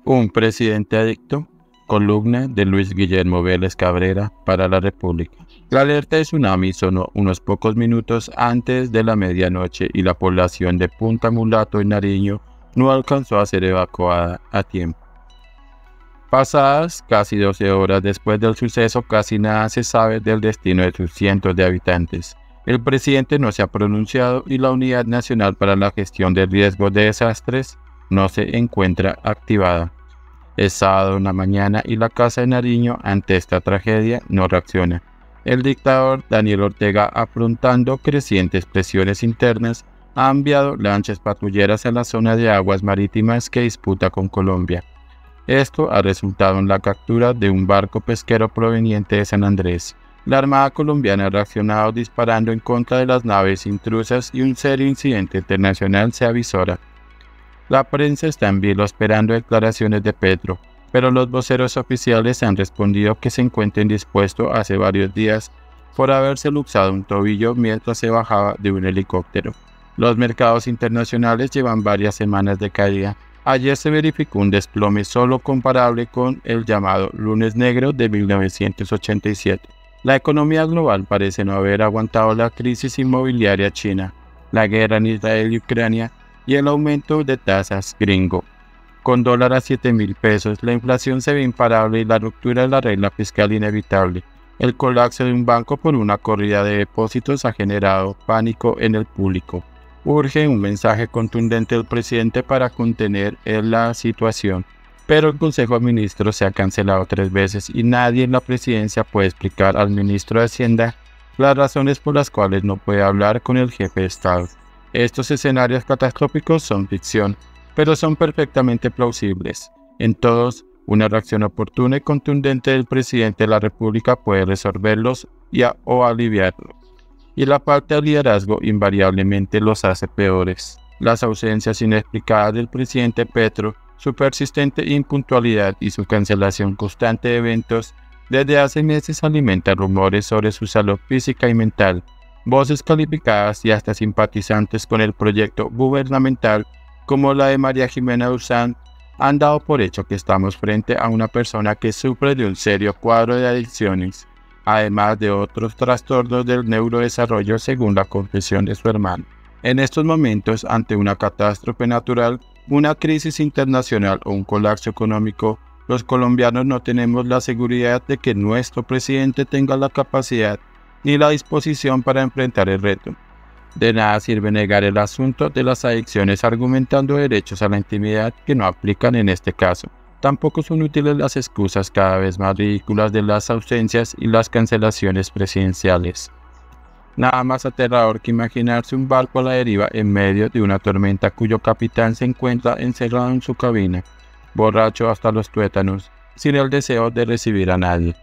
Un presidente adicto, columna de Luis Guillermo Vélez Cabrera para La República. La alerta de tsunami sonó unos pocos minutos antes de la medianoche y la población de Punta Mulato en Nariño no alcanzó a ser evacuada a tiempo. Pasadas casi 12 horas después del suceso, casi nada se sabe del destino de sus cientos de habitantes. El presidente no se ha pronunciado y la Unidad Nacional para la Gestión de Riesgos de Desastres no se encuentra activada. Es sábado en la mañana y la Casa de Nariño ante esta tragedia no reacciona. El dictador Daniel Ortega, afrontando crecientes presiones internas, ha enviado lanchas patrulleras a la zona de aguas marítimas que disputa con Colombia. Esto ha resultado en la captura de un barco pesquero proveniente de San Andrés. La Armada colombiana ha reaccionado disparando en contra de las naves intrusas y un serio incidente internacional se avisora. La prensa está en vilo esperando declaraciones de Petro, pero los voceros oficiales han respondido que se encuentran dispuestos hace varios días por haberse luxado un tobillo mientras se bajaba de un helicóptero. Los mercados internacionales llevan varias semanas de caída. Ayer se verificó un desplome solo comparable con el llamado Lunes Negro de 1987. La economía global parece no haber aguantado la crisis inmobiliaria china, la guerra en Israel y Ucrania y el aumento de tasas gringo. Con dólar a 7.000 pesos, la inflación se ve imparable y la ruptura de la regla fiscal inevitable. El colapso de un banco por una corrida de depósitos ha generado pánico en el público. Urge un mensaje contundente del presidente para contener la situación. Pero el Consejo de Ministros se ha cancelado 3 veces y nadie en la presidencia puede explicar al ministro de Hacienda las razones por las cuales no puede hablar con el jefe de Estado. Estos escenarios catastróficos son ficción, pero son perfectamente plausibles. En todos, una reacción oportuna y contundente del presidente de la República puede resolverlos o aliviarlos. Y la falta de liderazgo invariablemente los hace peores. Las ausencias inexplicadas del presidente Petro, su persistente impuntualidad y su cancelación constante de eventos desde hace meses alimentan rumores sobre su salud física y mental. Voces calificadas y hasta simpatizantes con el proyecto gubernamental, como la de María Jimena Duzán, han dado por hecho que estamos frente a una persona que sufre de un serio cuadro de adicciones, además de otros trastornos del neurodesarrollo según la confesión de su hermano. En estos momentos, ante una catástrofe natural, una crisis internacional o un colapso económico, los colombianos no tenemos la seguridad de que nuestro presidente tenga la capacidad ni la disposición para enfrentar el reto. De nada sirve negar el asunto de las adicciones argumentando derechos a la intimidad que no aplican en este caso. Tampoco son útiles las excusas cada vez más ridículas de las ausencias y las cancelaciones presidenciales. Nada más aterrador que imaginarse un barco a la deriva en medio de una tormenta cuyo capitán se encuentra encerrado en su cabina, borracho hasta los tuétanos, sin el deseo de recibir a nadie.